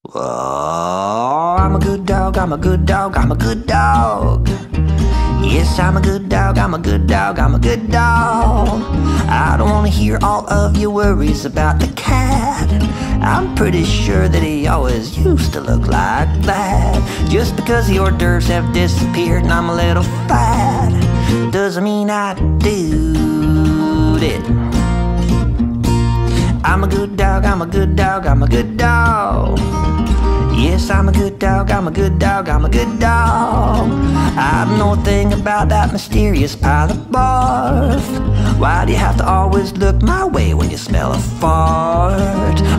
Oh, I'm a good dog, I'm a good dog, I'm a good dog. Yes, I'm a good dog, I'm a good dog, I'm a good dog. I don't wanna hear all of your worries about the cat. I'm pretty sure that he always used to look like that. Just because the hors d'oeuvres have disappeared and I'm a little fat doesn't mean I do it. I'm a good dog, I'm a good dog, I'm a good dog. Yes, I'm a good dog, I'm a good dog, I'm a good dog. I don't know a thing about that mysterious pile of barf. Why do you have to always look my way when you smell a fart?